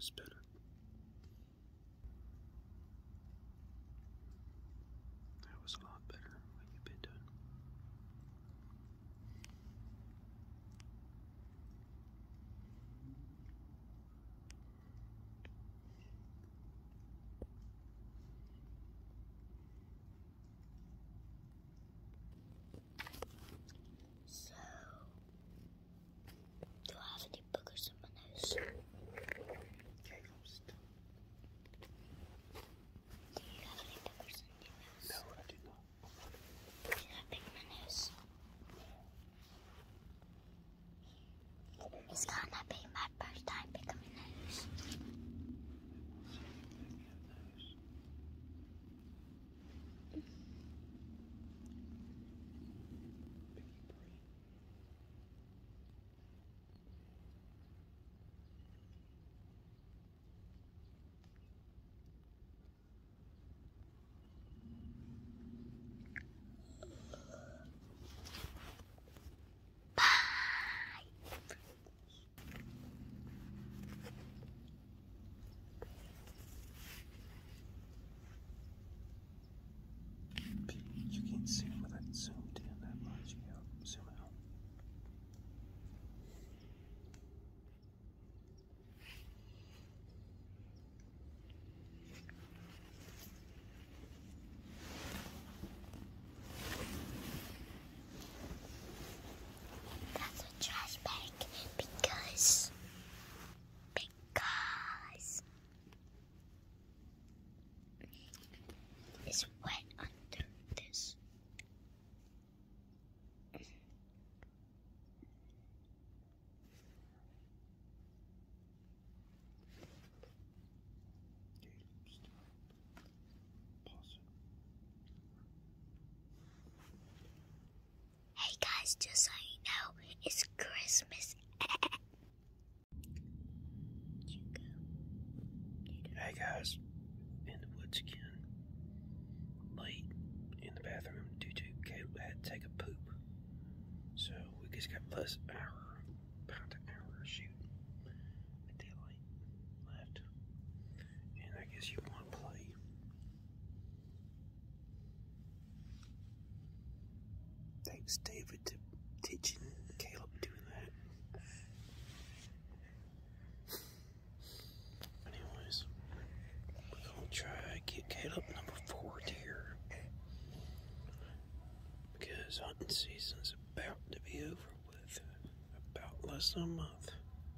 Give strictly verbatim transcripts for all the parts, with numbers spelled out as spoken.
was better. That was a lot better. What you been doing? So, do I have any boogers in my nose? Caleb's. Do you have any boogers in your nose? No, I do not. Did I pick my nose? It's gonna be my first time picking my nose. You can't see him with that zoomed in that much. You gotta zoom out. That's a trash bag because because it's wet under this. Pause it. Hey guys, just so you know, it's Christmas. You go. Hey guys, in the woods again. Late in the bathroom due to Caleb had to take a poop. So we just got plus hour, about an hour to shoot at daylight left. And I guess you want to play. Thanks David to teaching Caleb doing that. Anyways, we're gonna try to get Caleb number four deer. Because hunting season's about to be over with. About less than a month.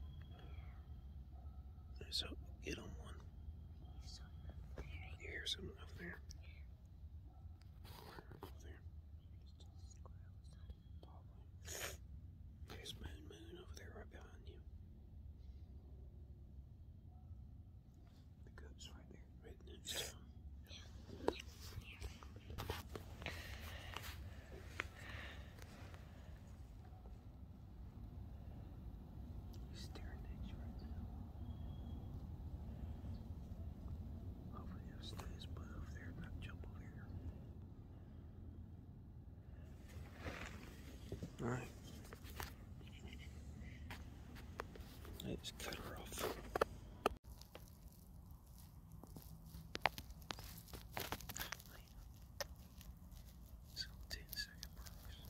So get on one. You hear something over there? Over there. Probably. There's Moon Moon over there right behind you. The goat's right there, right next to him. He's staring at you right now. Hopefully he'll stay his butt over there and not jump over here. Alright. Let's cut her off. So ten second marks.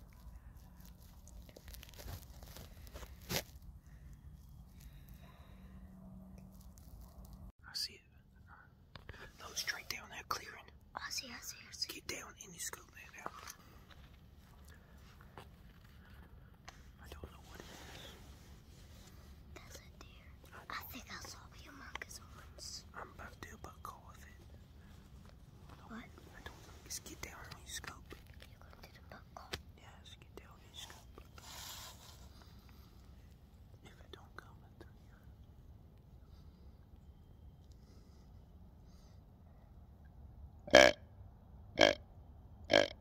I see it. Look straight down that clearing. I see, I see, I see. Get down and you scoop that out. I don't know what it is. That's a deer. I think I saw a humongous once. I'm about to do a buck call with it. What? I don't know. Just get down and you scoop. You're going to do the buck call. Yeah, just get down and you scoop. If it don't come in through here. Eh, eh, eh.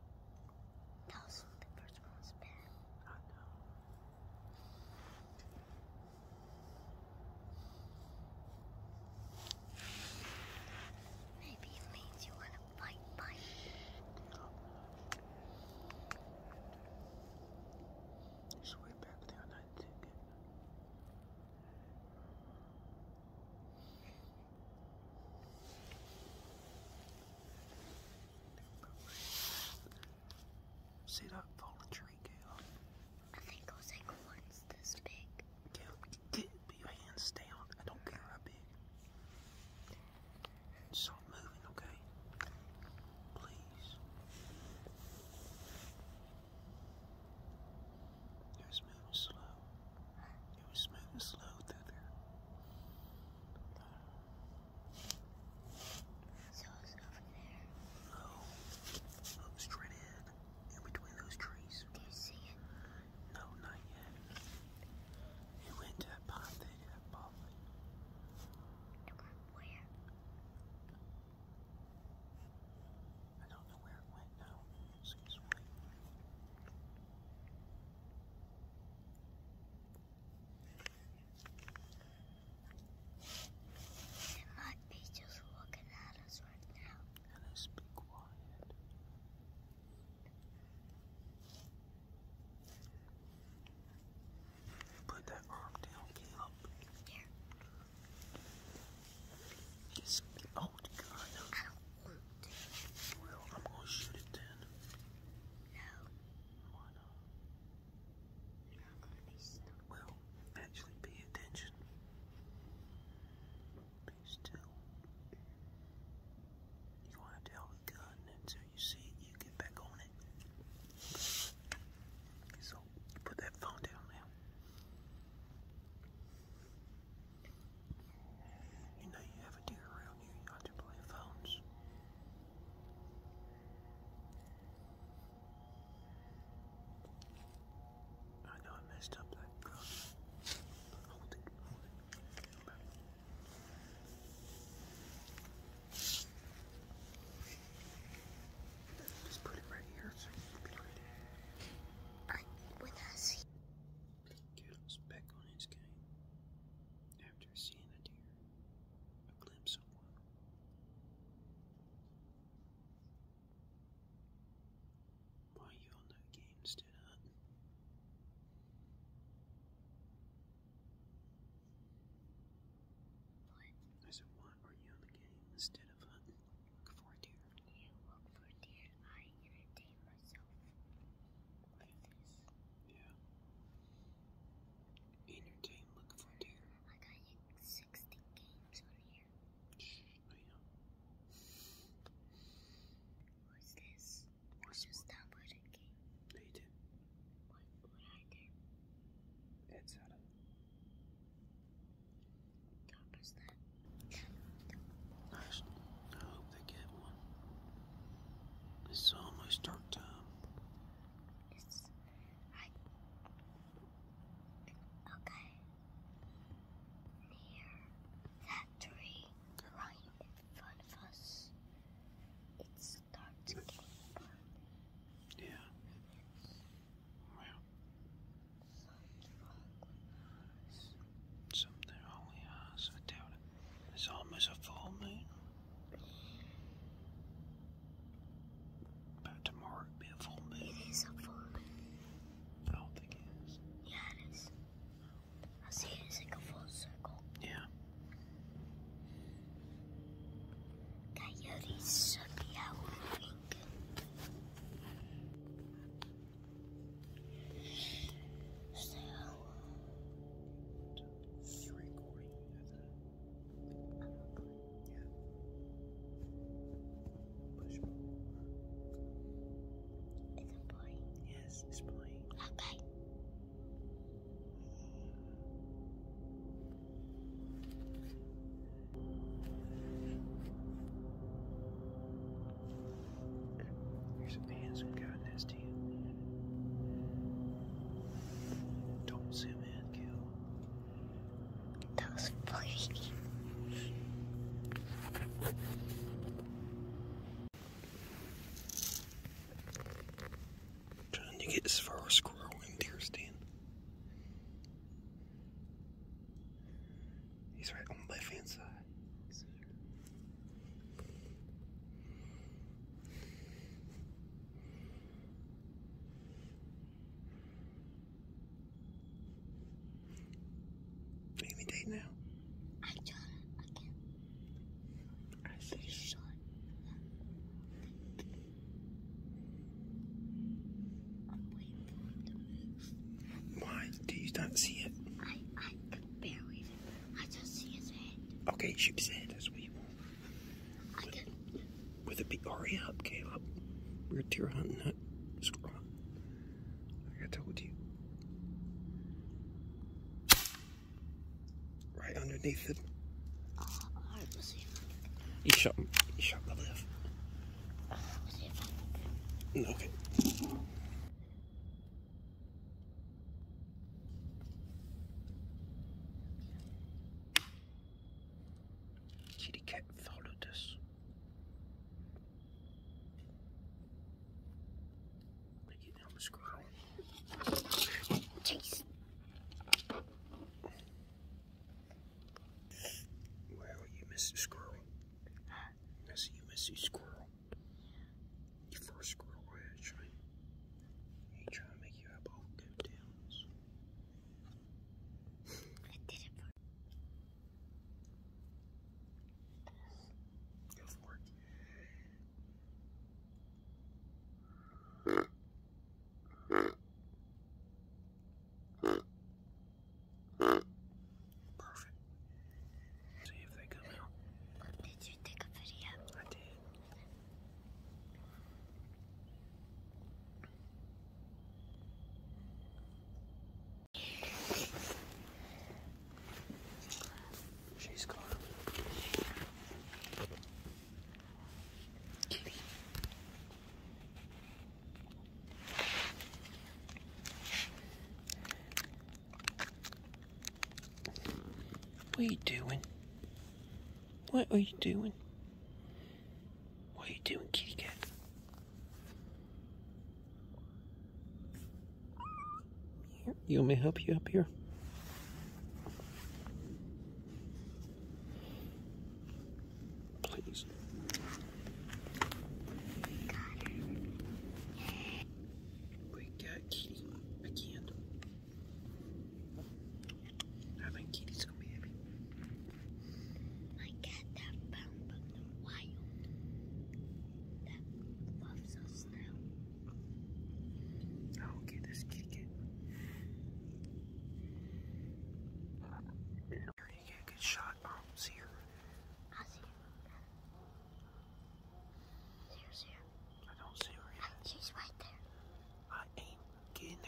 is that? Nice. I hope they get one. It's almost dark time. It's right. Okay. Near that tree, right in front of us, it starts getting burned. Yeah. Well. Something wrong with your eyes, I doubt it. It's almost a full moon. By tomorrow it'll be a full moon. It is a full moon. I don't think it is. Yeah, it is. I see it as like a full circle. Yeah. Coyotes should be howling. So, It's recording, isn't it? Yeah. Push button. is it playing? Yes, it's playing. Okay. Here's a handsome guy next to you. Don't zoom in, Gil. That was funny. Trying to get as far as squirrel in deer stand. He's right on the left hand side. Any day now. I shot it again. I see. Shot. I'm waiting for him to move. Why do you not see it? I, I can barely. I just see his head. Okay, shoot his head. That's what you want. I can. With a big hurry up, Caleb. We're deer hunting, not squirrel hunting. Like I told you. Right underneath it. Uh, I will see if I You shot him. You shot the left. can. Uh, I'll see if I can. Okay. Kitty cat followed us. Get down the squirrel. Chase. Well, you missed a squirrel. I see you missed a squirrel. Your first squirrel, actually. He trying to make you eyeball go down. I did it for. Go for it. Perfect. See if they come out. Did you take a video? I did. She's gone. Kitty. What are you doing? What are you doing? What are you doing, kitty cat? Here, you want me to help you up here? Please. We got Kitty again. I think Kitty's gonna be happy. My cat that found from the wild. That loves us now. Oh, okay, this kitty cat. Here, you get a good shot. I don't see her. I see her. There's her. I don't see her yet. She's right there. I ain't getting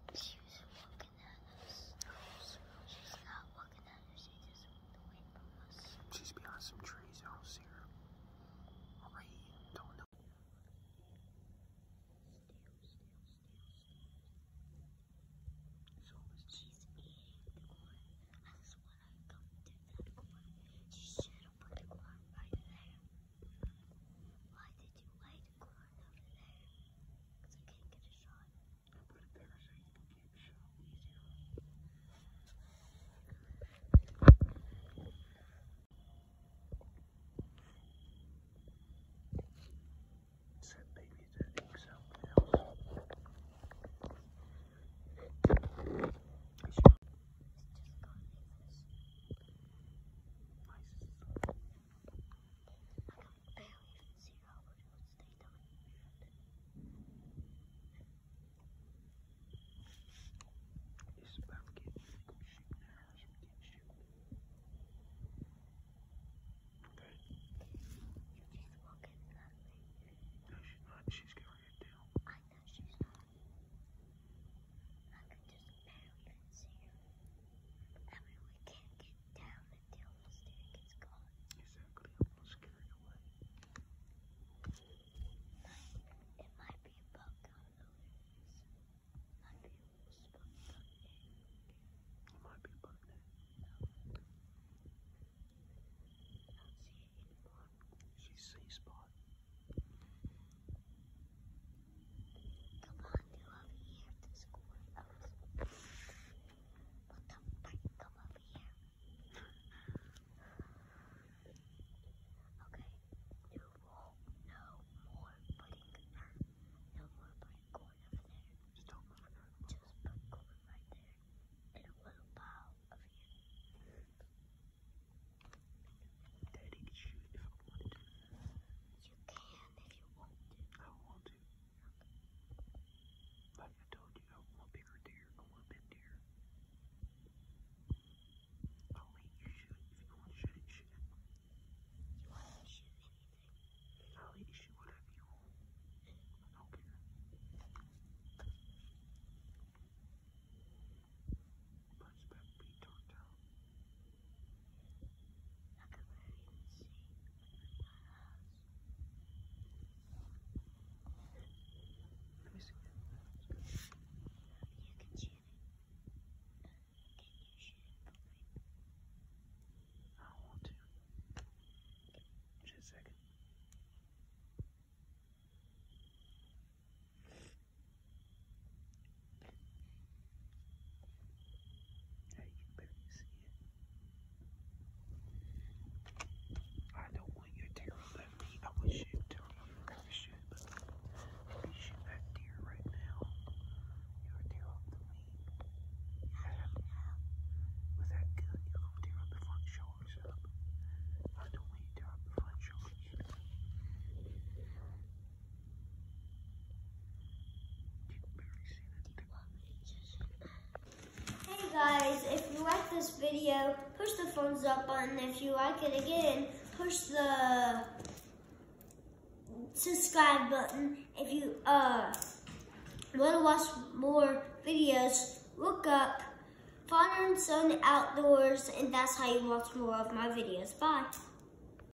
She was looking at us. She's not looking at us. She just went away from us. She's behind some trees. I don't see her. Right. Don't know. She's eating the corn. I just want to go to that corn. She should have put the corn right there. Why did you lay the corn over there? Because I can't get a shot. I put it there so you can get a shot easier. Is that baby that thinks something else? It's just gonna leave us. Nice. I can barely even see her over there. Stay down. It's about to get shooting arrows. We're getting shooting. Okay. She's looking at me. No, she's not. She's got her head down. I know she's not. I can just barely even see her. I mean, we can't get down until the stair gets gone. Exactly. I'm gonna scare you away. It might be a bug. I don't know what it is. Might be a wasp or something. It might be a bug net. I don't see it anymore. She's sea spot. Come on, you over here to school. I was... What the freak? Come over here. Okay. You won't no more putting her. No more putting corn over there. Just don't move her. Just put corn right there. In a little pile over here. Daddy could shoot it if I wanted to. You can if you want to. I don't want to. Like I told you, I want bigger deer. I want a big deer. I'll let you shoot it. If you want to shoot it, shoot it. You want to shoot anything? I'll let you shoot whatever you want. I don't care. But it's about to be dark down. I can barely even see. Let me see it. You can shoot it. Can you shoot it for me? I don't want to. Just a second. Hey, you can barely see it. I don't want you to tear up that meat. I want you to tear up the shoot, but if you shoot that deer right now, you'll tear up the meat. With that gun, you're gonna tear up the front shoulders up. I don't want you to tear up the front shoulders. You can barely see that thing. Hey guys, if you like this video, push the thumbs up button. If you like it again, push the subscribe button. If you uh want to watch more videos, look up Father and Son Outdoors, and that's how you watch more of my videos. Bye.